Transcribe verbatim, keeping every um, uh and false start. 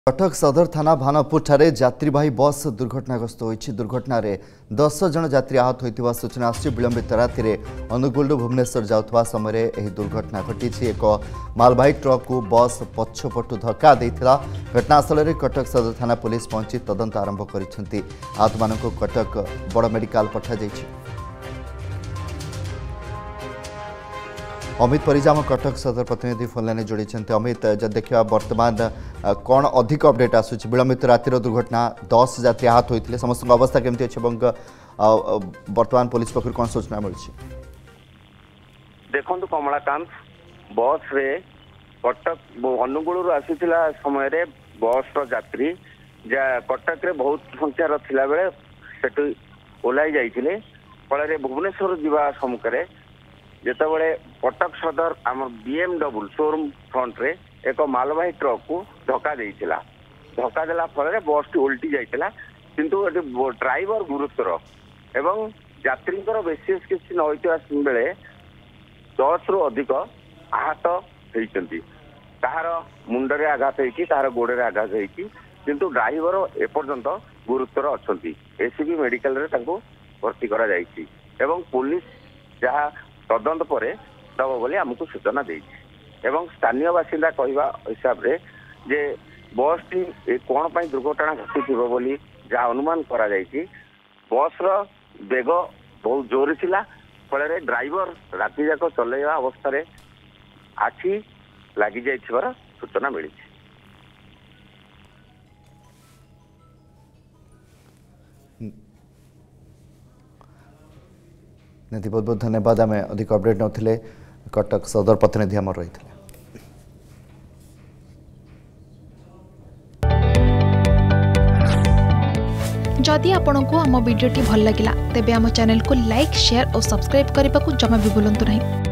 कटक सदर थाना भानपुर ठारे यात्रीवाही बस दुर्घटनाग्रस्त होती। दुर्घटना दस जन यात्री आहत होता सूचना आसी। विलंबित राति अनुगुल भुवनेश्वर जाउथवा समय यह दुर्घटना घटी। एक मालवाही ट्रक को बस पछपटू धक्का देता। घटनास्थल में कटक सदर थाना पुलिस पहुंची तदंत आरंभ कर आहत मान कटक बड़ मेडिकल पठाई। अमित परिजा कटक सदर प्रतिनिधि फोन लाइन जोड़ी। अमित, जब देखा बर्तमान कौन अधिक अपडेट आसूँ? विलंबित रातिर दुर्घटना दस यात्री आहत होते समस्त अवस्था केमती अच्छे बर्तमान पुलिस पक्ष कौन सूचना मिली? देखो कमलाकांत बस रे कटक अनुगुल आसीला समय रे बस यात्री कटक रे बहुत संख्यार थिला बेले सेटु ओलाई जाइथिले। फल भुवनेश्वर जीवा सम्मुखें जितेबाला कटक सदर आम बीएमडब्ल्यू शोरूम फ्रंट रे एक मालवाही ट्रक को धक्का देइथिला। धक्का देला फल बस टी उल्टी जाइथिला, किंतु ड्राइवर गुरुतर एवं यात्री विशेष किसी न बेले दस रु अधिक आहत होती। कहार मुंडरे आघात होती, कहार गोड़े आघात होती, किंतु ड्राइवर एपर्यंत गुरुतर अच्छा। एसीबी मेडिकल रे तांको भर्ती करा जाइछि एवं पुलिस जहाँ तदंत पर दब बोली आमको सूचना देछि। एवं स्थानीय बासिंदा कहवा हिसाब रे जे बस टी कौन पाई दुर्घटना घटी बोली जहाँ अनुमान करा जाइछि। बस रो बेग बहुत जोर थिला, फल ड्राइवर राति जाक चलैवा अवस्था रे आखि लगी जाइथिबार सूचना मिली। निधि बहुत बहुत धन्यवाद। आम अधिक अपडेट नौथिले कटक सदर प्रतिनिधि आम रही। जदि आपंक आम भिडी भल लगा तेब आम चैनल को लाइक, शेयर और सब्सक्राइब करने को जमा भी भूलु नहीं।